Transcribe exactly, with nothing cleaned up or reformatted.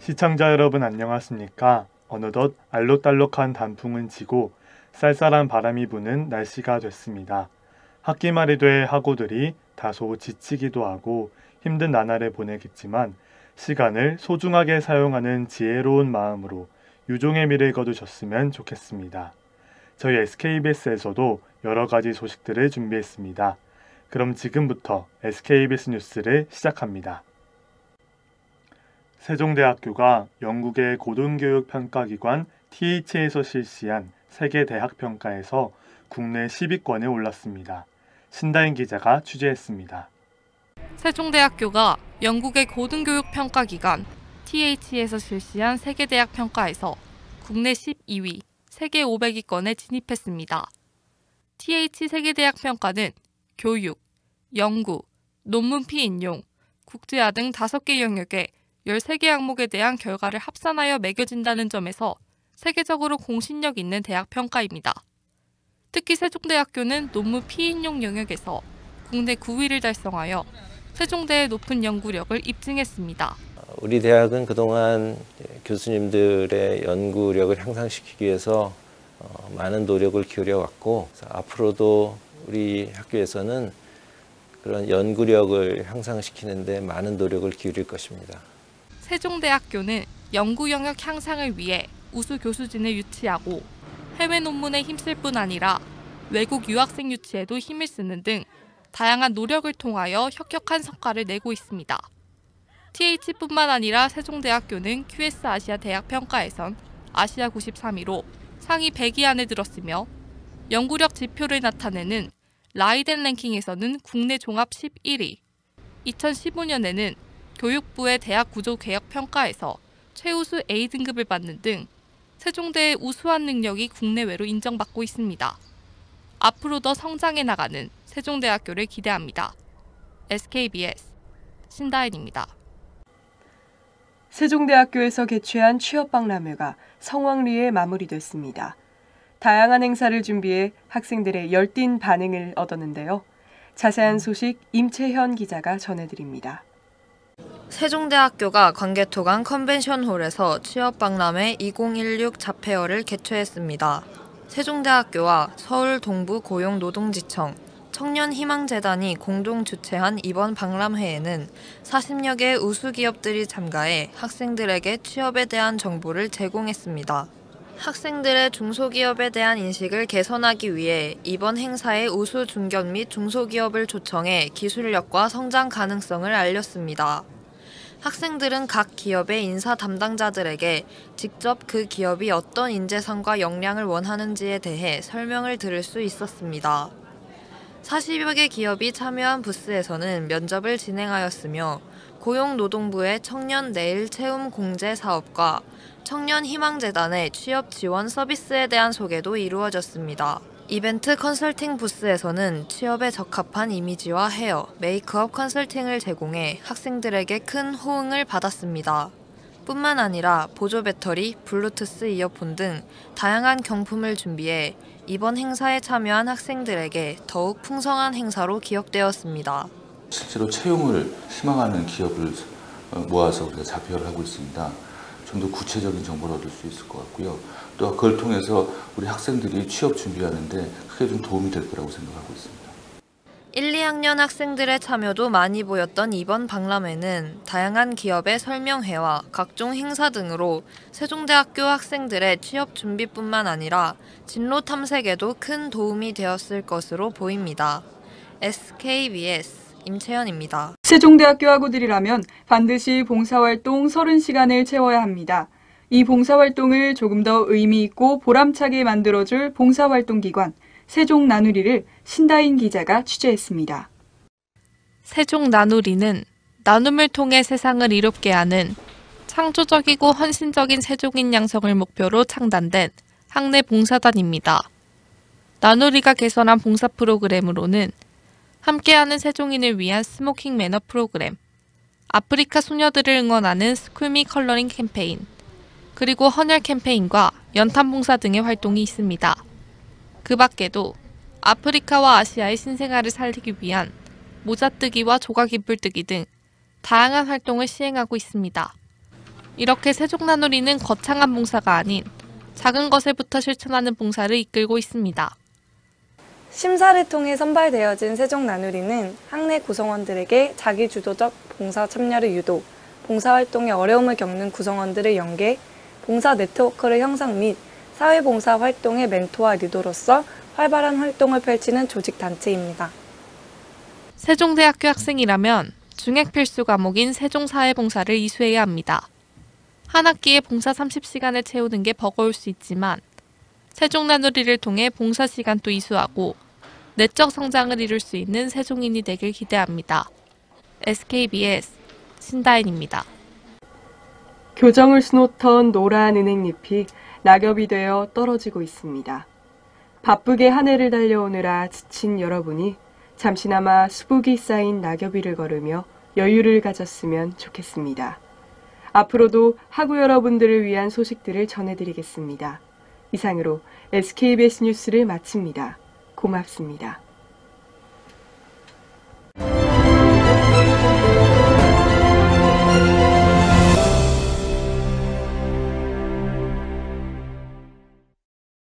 시청자 여러분 안녕하십니까? 어느덧 알록달록한 단풍은 지고 쌀쌀한 바람이 부는 날씨가 됐습니다. 학기 말이 돼 학우들이 다소 지치기도 하고 힘든 나날을 보내겠지만 시간을 소중하게 사용하는 지혜로운 마음으로 유종의 미를 거두셨으면 좋겠습니다. 저희 에스케이비에스에서도 여러 가지 소식들을 준비했습니다. 그럼 지금부터 에스케이비에스 뉴스를 시작합니다. 세종대학교가 영국의 고등교육평가기관 티에이치에서 실시한 세계대학평가에서 국내 십 위권에 올랐습니다. 신다인 기자가 취재했습니다. 세종대학교가 영국의 고등교육평가기관 티에이치에서 실시한 세계대학평가에서 국내 십이 위, 세계 오백 위권에 진입했습니다. 티에이치 세계대학평가는 교육, 연구, 논문 피인용, 국제화 등 다섯 개 영역에 열세 개 항목에 대한 결과를 합산하여 매겨진다는 점에서 세계적으로 공신력 있는 대학 평가입니다. 특히 세종대학교는 논문 피인용 영역에서 국내 구 위를 달성하여 세종대의 높은 연구력을 입증했습니다. 우리 대학은 그동안 교수님들의 연구력을 향상시키기 위해서 많은 노력을 기울여 왔고 앞으로도 우리 학교에서는 그런 연구력을 향상시키는 데 많은 노력을 기울일 것입니다. 세종대학교는 연구 영역 향상을 위해 우수 교수진을 유치하고 해외 논문에 힘쓸 뿐 아니라 외국 유학생 유치에도 힘을 쓰는 등 다양한 노력을 통하여 혁혁한 성과를 내고 있습니다. 티에이치뿐만 아니라 세종대학교는 큐에스 아시아 대학 평가에선 아시아 구십삼 위로 상위 백 위 안에 들었으며 연구력 지표를 나타내는 라이덴 랭킹에서는 국내 종합 십일 위, 이천십오 년에는 교육부의 대학 구조 개혁 평가에서 최우수 에이 등급을 받는 등 세종대의 우수한 능력이 국내외로 인정받고 있습니다. 앞으로 더 성장해 나가는 세종대학교를 기대합니다. 에스케이비에스 신다인입니다. 세종대학교에서 개최한 취업박람회가 성황리에 마무리됐습니다. 다양한 행사를 준비해 학생들의 열띤 반응을 얻었는데요. 자세한 소식 임채현 기자가 전해드립니다. 세종대학교가 광개토관 컨벤션홀에서 취업박람회 이천십육 자폐어를 개최했습니다. 세종대학교와 서울 동부 고용노동지청, 청년희망재단이 공동 주최한 이번 박람회에는 사십여 개 우수 기업들이 참가해 학생들에게 취업에 대한 정보를 제공했습니다. 학생들의 중소기업에 대한 인식을 개선하기 위해 이번 행사에 우수 중견 및 중소기업을 초청해 기술력과 성장 가능성을 알렸습니다. 학생들은 각 기업의 인사 담당자들에게 직접 그 기업이 어떤 인재상과 역량을 원하는지에 대해 설명을 들을 수 있었습니다. 사십여 개 기업이 참여한 부스에서는 면접을 진행하였으며 고용노동부의 청년 내일 채움 공제 사업과 청년희망재단의 취업 지원 서비스에 대한 소개도 이루어졌습니다. 이벤트 컨설팅 부스에서는 취업에 적합한 이미지와 헤어, 메이크업 컨설팅을 제공해 학생들에게 큰 호응을 받았습니다. 뿐만 아니라 보조 배터리, 블루투스 이어폰 등 다양한 경품을 준비해 이번 행사에 참여한 학생들에게 더욱 풍성한 행사로 기억되었습니다. 실제로 채용을 희망하는 기업을 모아서 우리가 자폐어를 하고 있습니다. 좀 더 구체적인 정보를 얻을 수 있을 것 같고요. 또 그걸 통해서 우리 학생들이 취업 준비하는데 크게 좀 도움이 될 거라고 생각하고 있습니다. 일, 이 학년 학생들의 참여도 많이 보였던 이번 박람회는 다양한 기업의 설명회와 각종 행사 등으로 세종대학교 학생들의 취업 준비뿐만 아니라 진로 탐색에도 큰 도움이 되었을 것으로 보입니다. 에스케이비에스 임채연입니다. 세종대학교 학우들이라면 반드시 봉사활동 서른 시간을 채워야 합니다. 이 봉사활동을 조금 더 의미 있고 보람차게 만들어줄 봉사활동기관 세종나누리를 신다인 기자가 취재했습니다. 세종나누리는 나눔을 통해 세상을 이롭게 하는 창조적이고 헌신적인 세종인 양성을 목표로 창단된 학내 봉사단입니다. 나누리가 개설한 봉사 프로그램으로는 함께하는 세종인을 위한 스모킹 매너 프로그램, 아프리카 소녀들을 응원하는 스쿨미 컬러링 캠페인, 그리고 헌혈 캠페인과 연탄 봉사 등의 활동이 있습니다. 그 밖에도 아프리카와 아시아의 신생아를 살리기 위한 모자뜨기와 조각인뿔뜨기 등 다양한 활동을 시행하고 있습니다. 이렇게 세종나누리는 거창한 봉사가 아닌 작은 것에부터 실천하는 봉사를 이끌고 있습니다. 심사를 통해 선발되어진 세종나누리는 학내 구성원들에게 자기주도적 봉사 참여를 유도, 봉사활동에 어려움을 겪는 구성원들을 연계, 봉사 네트워크를 형성 및 사회봉사 활동의 멘토와 리더로서 활발한 활동을 펼치는 조직단체입니다. 세종대학교 학생이라면 중액 필수 과목인 세종사회봉사를 이수해야 합니다. 한 학기에 봉사 삼십 시간을 채우는 게 버거울 수 있지만 세종나누리를 통해 봉사 시간도 이수하고 내적 성장을 이룰 수 있는 세종인이 되길 기대합니다. 에스케이비에스 신다인입니다. 교정을 수놓던 노란 은행잎이 낙엽이 되어 떨어지고 있습니다. 바쁘게 한 해를 달려오느라 지친 여러분이 잠시나마 수북이 쌓인 낙엽 위를 걸으며 여유를 가졌으면 좋겠습니다. 앞으로도 학우 여러분들을 위한 소식들을 전해드리겠습니다. 이상으로 에스케이비에스 뉴스를 마칩니다. 고맙습니다.